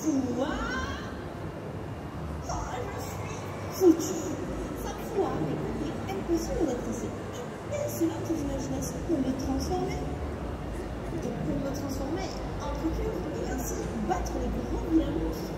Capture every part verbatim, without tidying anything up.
Quoi? Oh, je suis foutue. Ça fout, hein, mais il est impossible d'être ici. Et selon tes imaginations pour me transformer. Et pour me transformer en procure et ainsi battre les grands vilains monstres.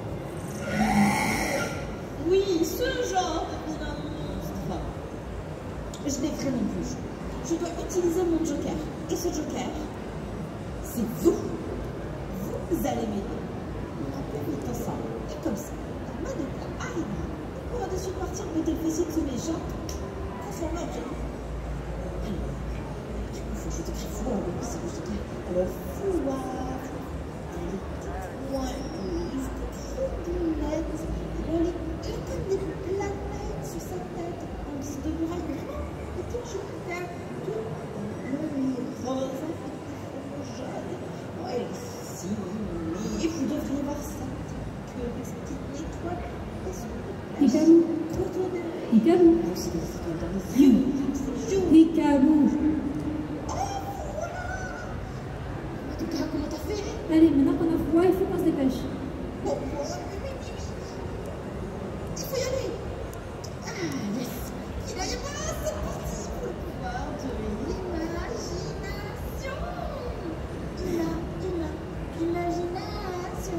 Oui, ce genre de vilain monstre. Je n'ai vraiment plus. Je dois utiliser mon joker. Et ce joker, c'est vous. Vous allez m'aider. On va ensemble. Et comme ça, la Madoka arrivera. On pourra de suite partir mettre le fessier sous les jambes. Transformer en prénom. Alors, du coup, il faut que je t'écris fouard. Oui, c'est le joker. Alors, fouard. Les petites moises. Trop boulettes. Alors, les, les comme des planètes sur sa tête. En guise de bras. Vraiment, petit joker. Tout bleu, rose, jaune. Ouais, si, mais vous devriez voir ça. Que les petites étoiles. Hikaru. Hikaru. Hikaru. Oh, voilà. En tout cas, comment t'as fait? Allez, maintenant qu'on a froid, il faut qu'on se dépêche. Bon, oui, oui, oui, oui. Il faut y aller. Ah, yes. Il a y avoir, c'est parti pour le pouvoir de l'imagination. Il a, il a, l'imagination.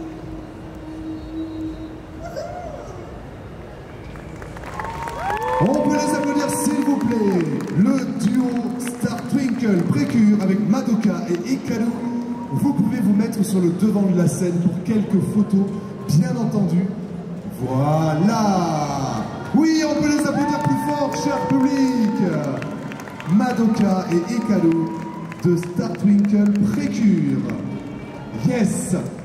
On peut les applaudir s'il vous plaît. Le duo Star Twinkle Precure avec Madoka et Hikaru. Vous pouvez vous mettre sur le devant de la scène pour quelques photos, bien entendu. Voilà. Oui, on peut les applaudir plus fort, cher public. Madoka et Hikaru de Star Twinkle Precure. Yes.